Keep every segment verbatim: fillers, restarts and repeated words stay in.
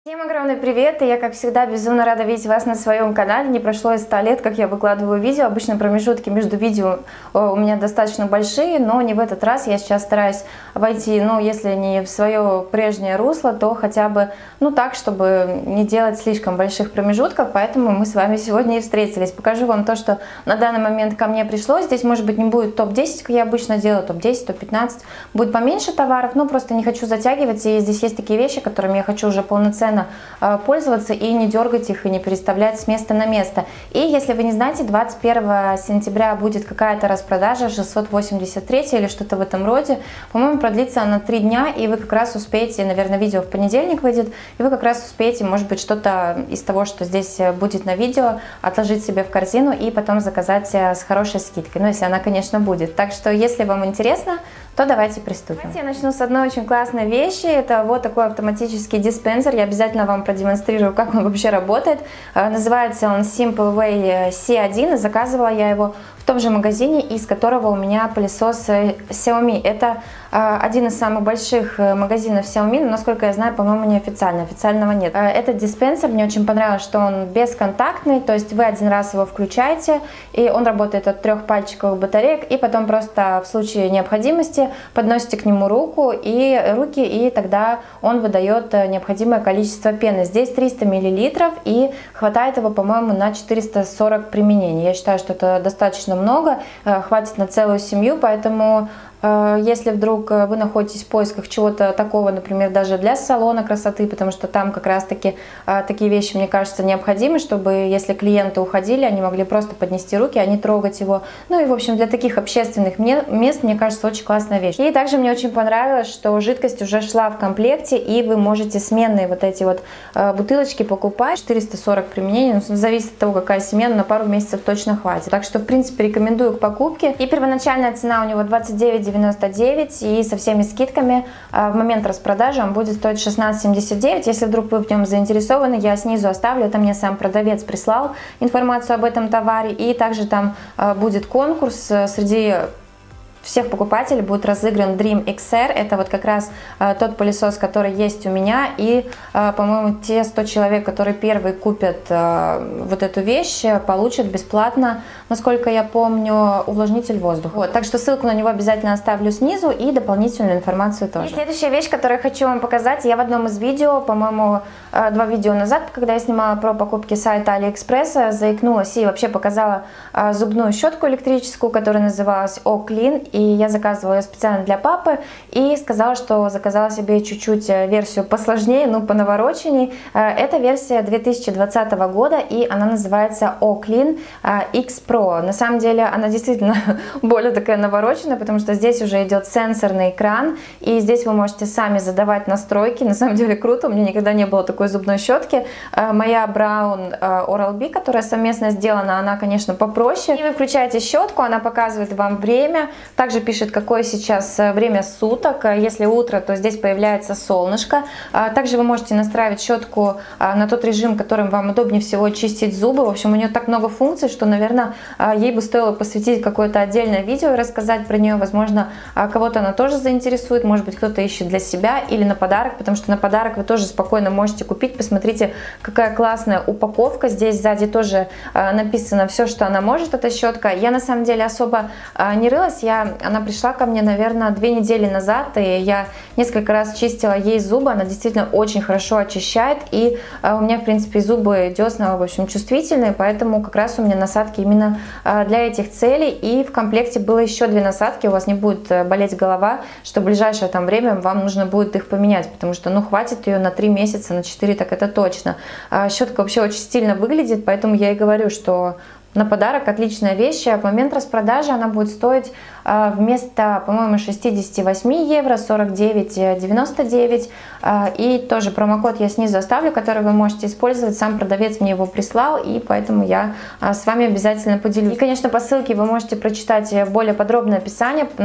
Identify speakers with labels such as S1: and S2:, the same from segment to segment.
S1: Всем огромный привет, и я, как всегда, безумно рада видеть вас на своем канале. Не прошло и ста лет, как я выкладываю видео. Обычно промежутки между видео у меня достаточно большие, но не в этот раз. Я сейчас стараюсь войти, ну, если не в свое прежнее русло, то хотя бы, ну, так, чтобы не делать слишком больших промежутков. Поэтому мы с вами сегодня и встретились. Покажу вам то, что на данный момент ко мне пришло. Здесь, может быть, не будет топ десять, как я обычно делаю, топ десять, топ пятнадцать. Будет поменьше товаров, но просто не хочу затягивать. И здесь есть такие вещи, которыми я хочу уже полноценно пользоваться и не дергать их и не переставлять с места на место. И если вы не знаете, двадцать первого сентября будет какая-то распродажа шестьсот восемьдесят три или что-то в этом роде. По-моему, продлится она три дня, и вы как раз успеете, наверное, видео в понедельник выйдет, и вы как раз успеете, может быть, что-то из того, что здесь будет на видео, отложить себе в корзину и потом заказать с хорошей скидкой. Ну, если она, конечно, будет. Так что, если вам интересно, то давайте приступим. Давайте я начну с одной очень классной вещи. Это вот такой автоматический диспенсер. Я обязательно вам продемонстрирую, как он вообще работает. Называется он Simple Way си один. Заказывала я его в том же магазине, из которого у меня пылесос Xiaomi. Это один из самых больших магазинов Xiaomi, но, насколько я знаю, по-моему, неофициально, официального нет. Этот диспенсер, мне очень понравилось, что он бесконтактный, то есть вы один раз его включаете, и он работает от трех пальчиковых батареек, и потом просто в случае необходимости подносите к нему руку и руки, и тогда он выдает необходимое количество пены. Здесь триста миллилитров, и хватает его, по-моему, на четыреста сорок применений. Я считаю, что это достаточно много, хватит на целую семью, поэтому если вдруг вы находитесь в поисках чего-то такого, например, даже для салона красоты, потому что там как раз-таки такие вещи, мне кажется, необходимы, чтобы, если клиенты уходили, они могли просто поднести руки, а не трогать его. Ну и, в общем, для таких общественных мест, мне кажется, очень классная вещь. И также мне очень понравилось, что жидкость уже шла в комплекте, и вы можете сменные вот эти вот бутылочки покупать. четыреста сорок применений, ну, зависит от того, какая семья, но на пару месяцев точно хватит. Так что, в принципе, рекомендую к покупке. И первоначальная цена у него двадцать девять девяносто девять, и со всеми скидками в момент распродажи он будет стоить шестнадцать семьдесят девять. Если вдруг вы в нем заинтересованы, я снизу оставлю, это мне сам продавец прислал информацию об этом товаре, и также там будет конкурс среди всех покупателей, будет разыгран Dream икс ар. Это вот как раз э, тот пылесос, который есть у меня. И, э, по-моему, те сто человек, которые первые купят э, вот эту вещь, получат бесплатно, насколько я помню, увлажнитель воздуха. Вот, так что ссылку на него обязательно оставлю снизу, и дополнительную информацию тоже. И следующая вещь, которую я хочу вам показать, я в одном из видео, по-моему, э, два видео назад, когда я снимала про покупки сайта Алиэкспресса, заикнулась и вообще показала э, зубную щетку электрическую, которая называлась О Clean. И я заказывала ее специально для папы, и сказала, что заказала себе чуть-чуть версию посложнее, ну, по навороченней. Это версия две тысячи двадцатого года, и она называется О Clean X Pro. На самом деле она действительно более такая навороченная, потому что здесь уже идет сенсорный экран, и здесь вы можете сами задавать настройки. На самом деле круто, у меня никогда не было такой зубной щетки. Моя Braun Oral-B, которая совместно сделана, она, конечно, попроще. И вы включаете щетку, она показывает вам время, также пишет, какое сейчас время суток. Если утро, то здесь появляется солнышко. Также вы можете настраивать щетку на тот режим, которым вам удобнее всего чистить зубы. В общем, у нее так много функций, что, наверное, ей бы стоило посвятить какое-то отдельное видео и рассказать про нее. Возможно, кого-то она тоже заинтересует, может быть, кто-то ищет для себя или на подарок, потому что на подарок вы тоже спокойно можете купить. Посмотрите, какая классная упаковка. Здесь сзади тоже написано все, что она может, эта щетка. Я, на самом деле, особо не рылась. Я Она пришла ко мне, наверное, две недели назад, и я несколько раз чистила ей зубы. Она действительно очень хорошо очищает, и у меня, в принципе, зубы, десна, в общем, чувствительные, поэтому как раз у меня насадки именно для этих целей. И в комплекте было еще две насадки, у вас не будет болеть голова, что в ближайшее там время вам нужно будет их поменять, потому что, ну, хватит ее на три месяца, на четыре, так это точно. Щетка вообще очень стильно выглядит, поэтому я и говорю, что на подарок отличная вещь. В момент распродажи она будет стоить э, вместо, по-моему, шестидесяти восьми евро сорок девять девяносто девять. Э, и тоже промокод я снизу оставлю, который вы можете использовать. Сам продавец мне его прислал, и поэтому я э, с вами обязательно поделюсь. И, конечно, по ссылке вы можете прочитать более подробное описание, ну,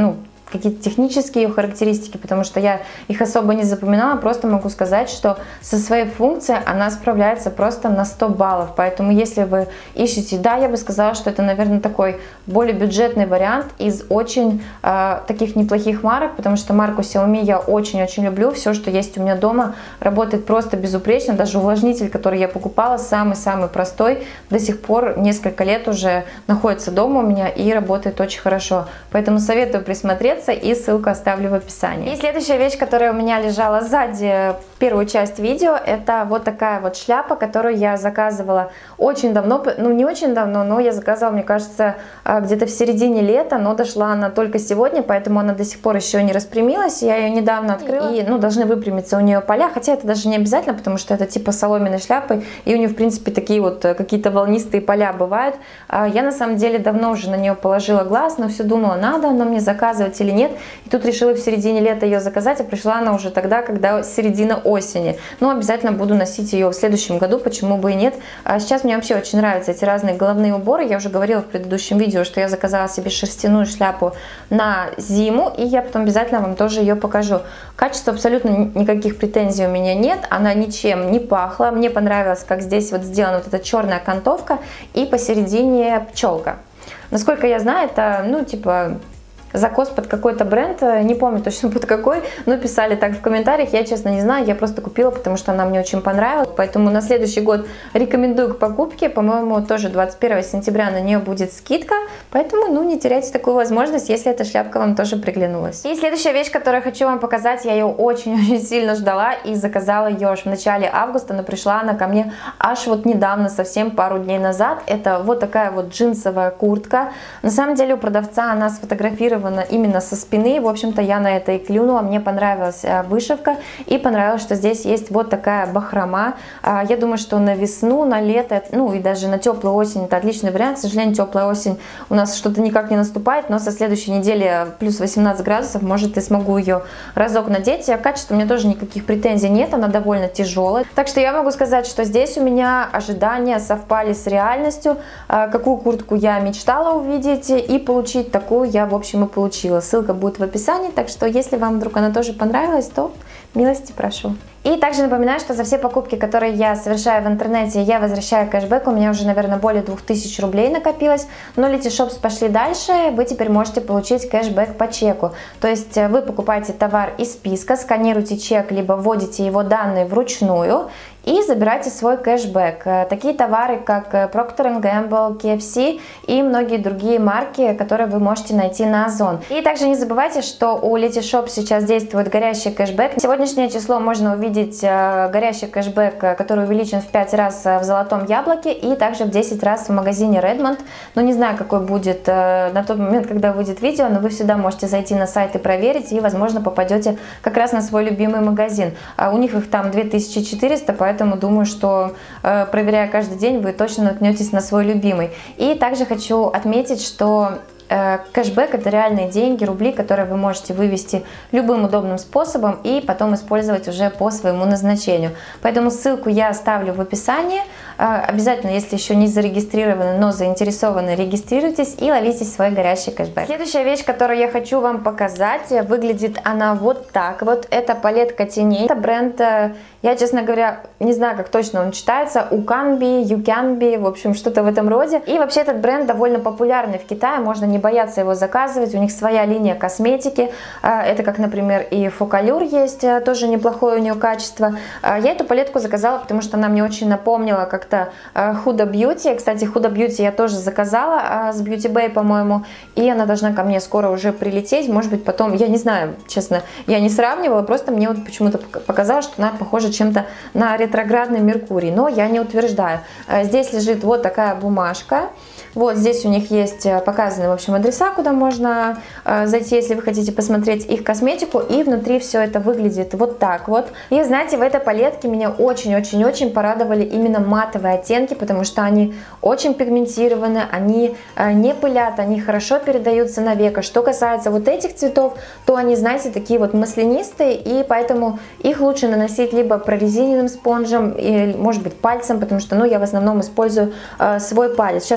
S1: какие-то технические ее характеристики, потому что я их особо не запоминала, просто могу сказать, что со своей функцией она справляется просто на сто баллов, поэтому если вы ищете, да, я бы сказала, что это, наверное, такой более бюджетный вариант из очень э, таких неплохих марок, потому что марку Xiaomi я очень-очень люблю, все, что есть у меня дома, работает просто безупречно, даже увлажнитель, который я покупала, самый-самый простой, до сих пор несколько лет уже находится дома у меня и работает очень хорошо, поэтому советую присмотреться и ссылку оставлю в описании. И следующая вещь, которая у меня лежала сзади первую часть видео, это вот такая вот шляпа, которую я заказывала очень давно, ну не очень давно, но я заказывала, мне кажется, где-то в середине лета, но дошла она только сегодня, поэтому она до сих пор еще не распрямилась, я ее недавно открыла, и ну, должны выпрямиться у нее поля, хотя это даже не обязательно, потому что это типа соломенной шляпы, и у нее в принципе такие вот какие-то волнистые поля бывают. Я на самом деле давно уже на нее положила глаз, но все думала, надо она мне заказывать или нет, и тут решила в середине лета ее заказать, а пришла она уже тогда, когда середина осени, но обязательно буду носить ее в следующем году, почему бы и нет. Сейчас мне вообще очень нравятся эти разные головные уборы, я уже говорила в предыдущем видео, что я заказала себе шерстяную шляпу на зиму, и я потом обязательно вам тоже ее покажу. Качества абсолютно никаких претензий у меня нет, она ничем не пахла, мне понравилось, как здесь вот сделана вот эта черная окантовка и посередине пчелка. Насколько я знаю, это, ну, типа, закос под какой-то бренд, не помню точно под какой, но писали так в комментариях, я честно не знаю, я просто купила, потому что она мне очень понравилась, поэтому на следующий год рекомендую к покупке, по-моему, тоже двадцать первого сентября на нее будет скидка, поэтому, ну, не теряйте такую возможность, если эта шляпка вам тоже приглянулась. И следующая вещь, которую хочу вам показать, я ее очень-очень сильно ждала и заказала ее аж в начале августа, но пришла она ко мне аж вот недавно, совсем пару дней назад, это вот такая вот джинсовая куртка, на самом деле у продавца она сфотографирована именно со спины, в общем-то я на это и клюнула, мне понравилась вышивка и понравилось, что здесь есть вот такая бахрома, я думаю, что на весну, на лето, ну и даже на теплую осень это отличный вариант, к сожалению, теплая осень у нас что-то никак не наступает, но со следующей недели плюс восемнадцать градусов, может и смогу ее разок надеть, а качество у меня тоже никаких претензий нет, она довольно тяжелая, так что я могу сказать, что здесь у меня ожидания совпали с реальностью, какую куртку я мечтала увидеть и получить, такую я, в общем, и получила. Ссылка будет в описании, так что если вам вдруг она тоже понравилась, то милости прошу. И также напоминаю, что за все покупки, которые я совершаю в интернете, я возвращаю кэшбэк. У меня уже, наверное, более двух тысяч рублей накопилось. Но Letyshops пошли дальше. Вы теперь можете получить кэшбэк по чеку. То есть вы покупаете товар из списка, сканируете чек, либо вводите его данные вручную и забирайте свой кэшбэк. Такие товары, как Procter энд Gamble, кей эф си и многие другие марки, которые вы можете найти на Озон. И также не забывайте, что у Letyshops сейчас действует горящий кэшбэк. Сегодняшнее число можно увидеть горящий кэшбэк, который увеличен в пять раз в Золотом Яблоке и также в десять раз в магазине Redmond. Но не знаю, какой будет на тот момент, когда выйдет видео, но вы всегда можете зайти на сайт и проверить, и, возможно, попадете как раз на свой любимый магазин. У них их там две тысячи четыреста, поэтому думаю, что, проверяя каждый день, вы точно наткнетесь на свой любимый. И также хочу отметить, что кэшбэк — это реальные деньги, рубли, которые вы можете вывести любым удобным способом и потом использовать уже по своему назначению. Поэтому ссылку я оставлю в описании. Обязательно, если еще не зарегистрированы, но заинтересованы, регистрируйтесь и ловите свой горящий кэшбэк. Следующая вещь, которую я хочу вам показать, выглядит она вот так. Вот это палетка теней. Это бренд, я, честно говоря, не знаю, как точно он читается, Уканби, Юканби, в общем, что-то в этом роде. И вообще этот бренд довольно популярный в Китае, можно не бояться его заказывать, у них своя линия косметики, это как, например, и Фокалюр есть, тоже неплохое у нее качество. Я эту палетку заказала, потому что она мне очень напомнила как-то Huda Beauty, кстати, Huda Beauty я тоже заказала с Beauty Bay, по-моему, и она должна ко мне скоро уже прилететь, может быть, потом, я не знаю, честно, я не сравнивала, просто мне вот почему-то показалось, что она похожа чем-то на ретроградный Меркурий, но я не утверждаю. Здесь лежит вот такая бумажка. Вот здесь у них есть показаны, в общем, адреса, куда можно э, зайти, если вы хотите посмотреть их косметику. И внутри все это выглядит вот так вот. И, знаете, в этой палетке меня очень-очень-очень порадовали именно матовые оттенки, потому что они очень пигментированы, они э, не пылят, они хорошо передаются на веко. Что касается вот этих цветов, то они, знаете, такие вот маслянистые, и поэтому их лучше наносить либо прорезиненным спонжем, или, может быть, пальцем, потому что, ну, я в основном использую э, свой палец. Сейчас я вам покажу,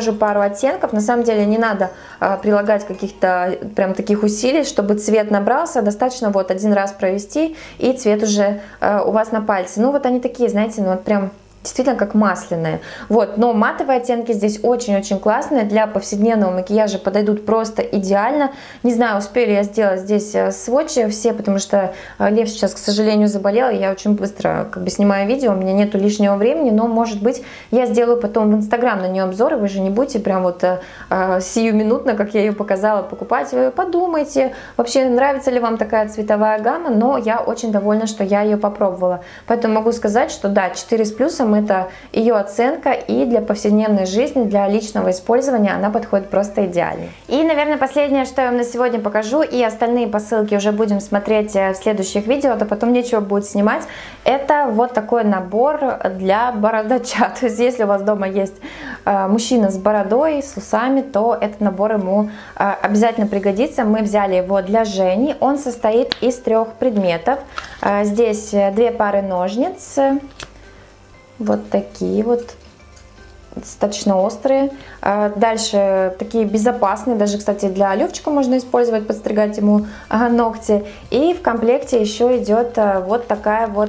S1: покажу пару оттенков. На самом деле не надо а, прилагать каких-то прям таких усилий, чтобы цвет набрался. Достаточно вот один раз провести, и цвет уже а, у вас на пальце. Ну вот они такие, знаете, ну вот прям действительно как масляные. Вот, но матовые оттенки здесь очень-очень классные. Для повседневного макияжа подойдут просто идеально. Не знаю, успею ли я сделать здесь сводчи все, потому что Лев сейчас, к сожалению, заболел. И я очень быстро как бы снимаю видео, у меня нету лишнего времени, но, может быть, я сделаю потом в Инстаграм на нее обзоры. Вы же не будете прям вот э, сиюминутно, как я ее показала, покупать. Вы подумайте, вообще нравится ли вам такая цветовая гамма, но я очень довольна, что я ее попробовала. Поэтому могу сказать, что да, четыре с плюсом. Это ее оценка, и для повседневной жизни, для личного использования она подходит просто идеально. И, наверное, последнее, что я вам на сегодня покажу, и остальные посылки уже будем смотреть в следующих видео, то потом нечего будет снимать, это вот такой набор для бородача. То есть, если у вас дома есть мужчина с бородой, с усами, то этот набор ему обязательно пригодится. Мы взяли его для Жени. Он состоит из трех предметов. Здесь две пары ножниц. Вот такие вот, достаточно острые. Дальше такие безопасные, даже, кстати, для Левчика можно использовать, подстригать ему ногти. И в комплекте еще идет вот такая вот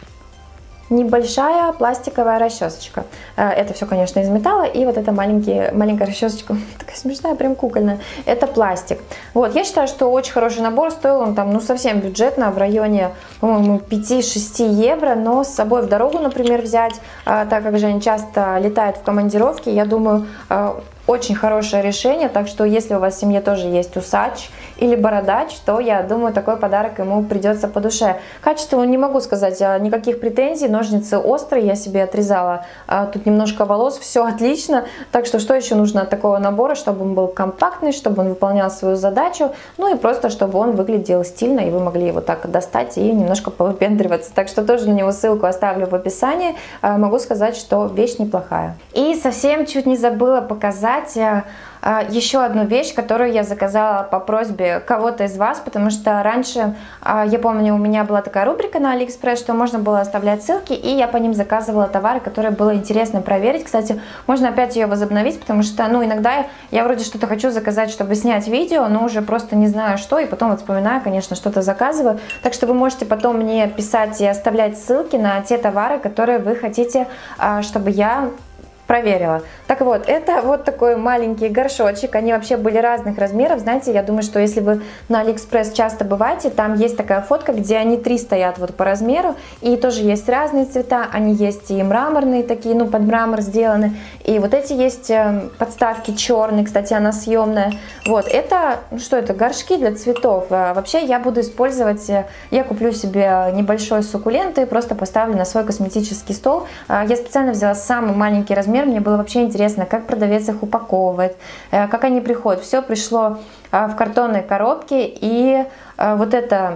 S1: небольшая пластиковая расчесочка. Это все, конечно, из металла. И вот эта маленькая, маленькая расчесочка, такая смешная, прям кукольная, это пластик. Вот, я считаю, что очень хороший набор. Стоил он там, ну, совсем бюджетно, в районе, по-моему, пяти-шести евро. Но с собой в дорогу, например, взять, так как Женя часто летает в командировки, я думаю, очень хорошее решение. Так что, если у вас в семье тоже есть усач или бородач, то, я думаю, такой подарок ему придется по душе. Качеству не могу сказать никаких претензий. Ножницы острые, я себе отрезала тут немножко волос, все отлично. Так что, что еще нужно от такого набора? Чтобы он был компактный, чтобы он выполнял свою задачу, ну и просто, чтобы он выглядел стильно, и вы могли его так достать и немножко повыпендриваться. Так что тоже на него ссылку оставлю в описании. Могу сказать, что вещь неплохая. И совсем чуть не забыла показать еще одну вещь, которую я заказала по просьбе кого-то из вас, потому что раньше, я помню, у меня была такая рубрика на Алиэкспресс, что можно было оставлять ссылки, и я по ним заказывала товары, которые было интересно проверить. Кстати, можно опять ее возобновить, потому что, ну, иногда я вроде что-то хочу заказать, чтобы снять видео, но уже просто не знаю что, и потом вот вспоминаю, конечно, что-то заказываю. Так что вы можете потом мне писать и оставлять ссылки на те товары, которые вы хотите, чтобы я проверила. Так вот, это вот такой маленький горшочек. Они вообще были разных размеров. Знаете, я думаю, что если вы на Алиэкспресс часто бываете, там есть такая фотка, где они три стоят вот по размеру. И тоже есть разные цвета. Они есть и мраморные такие, ну, под мрамор сделаны. И вот эти есть подставки черные. Кстати, она съемная. Вот, это, ну, что это? Горшки для цветов. Вообще, я буду использовать, я куплю себе небольшой суккулент и просто поставлю на свой косметический стол. Я специально взяла самый маленький размер. Мне было вообще интересно, как продавец их упаковывает, как они приходят. Все пришло в картонной коробке, и вот это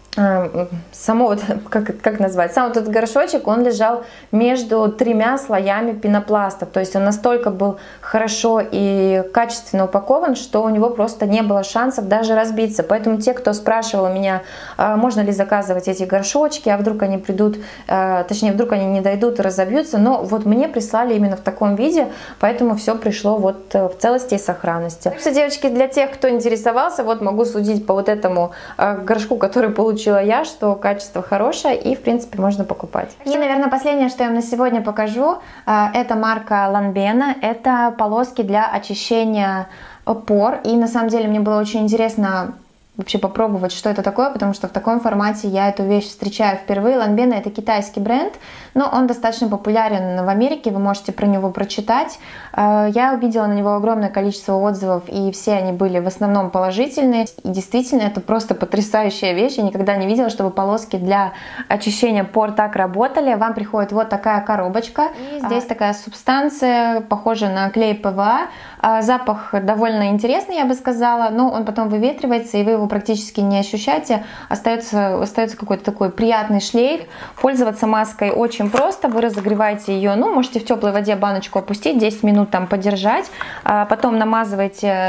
S1: само, вот, как, как назвать, сам вот этот горшочек, он лежал между тремя слоями пенопласта. То есть он настолько был хорошо и качественно упакован, что у него просто не было шансов даже разбиться. Поэтому те, кто спрашивал меня, можно ли заказывать эти горшочки, а вдруг они придут, точнее, вдруг они не дойдут и разобьются, но вот мне прислали именно в таком виде, поэтому все пришло вот в целости и сохранности. Так что, девочки, для тех, кто интересовался, вот могу судить по вот этому горшку, который получил я, что качество хорошее и, в принципе, можно покупать. И, наверное, последнее, что я вам на сегодня покажу, это марка Lanvin. Это полоски для очищения пор. И, на самом деле, мне было очень интересно вообще попробовать, что это такое, потому что в таком формате я эту вещь встречаю впервые. Lanvin — это китайский бренд, но он достаточно популярен в Америке, вы можете про него прочитать. Я увидела на него огромное количество отзывов, и все они были в основном положительные. И действительно, это просто потрясающая вещь. Я никогда не видела, чтобы полоски для очищения пор так работали. Вам приходит вот такая коробочка, и здесь а... такая субстанция, похожая на клей ПВА. Запах довольно интересный, я бы сказала, но он потом выветривается, и вы его практически не ощущаете. Остается, остается какой-то такой приятный шлейф. Пользоваться маской очень просто. Вы разогреваете ее, ну, можете в теплой воде баночку опустить, десять минут там подержать, а потом намазываете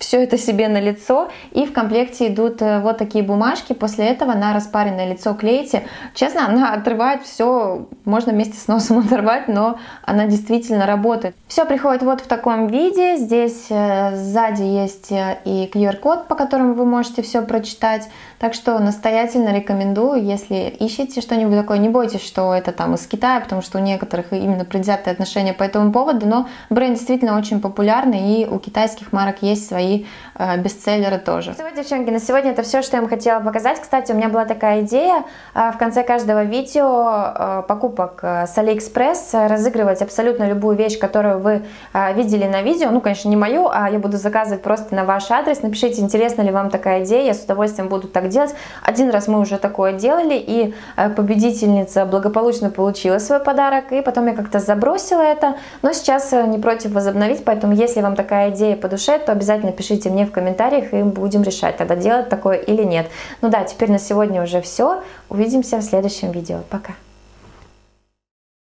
S1: все это себе на лицо. И в комплекте идут вот такие бумажки. После этого на распаренное лицо клеите. Честно, она отрывает все, можно вместе с носом оторвать, но она действительно работает. Все приходит вот в таком виде. Здесь сзади есть и ку ар-код, по которому вы можете все прочитать. Так что настоятельно рекомендую, если ищете что-нибудь такое, не бойтесь, что это там из Китая, потому что у некоторых именно предвзятые отношения по этому поводу, но бренд действительно очень популярный, и у китайских марок есть свои э, бестселлеры тоже. Все, девчонки, на сегодня это все, что я вам хотела показать. Кстати, у меня была такая идея э, в конце каждого видео э, покупок э, с Алиэкспресс э, разыгрывать абсолютно любую вещь, которую вы э, видели на видео, ну, конечно, не мою, а я буду заказывать просто на ваш адрес. Напишите, интересна ли вам такая идея, я с удовольствием буду так делать. Один раз мы уже такое делали, и э, победительница благополучно получила свой подарок, и потом я как-то забросила это, но сейчас не против возобновить, поэтому если вам такая идея по душе, то обязательно пишите мне в комментариях, и будем решать, тогда делать такое или нет. Ну да, теперь на сегодня уже все, увидимся в следующем видео, пока!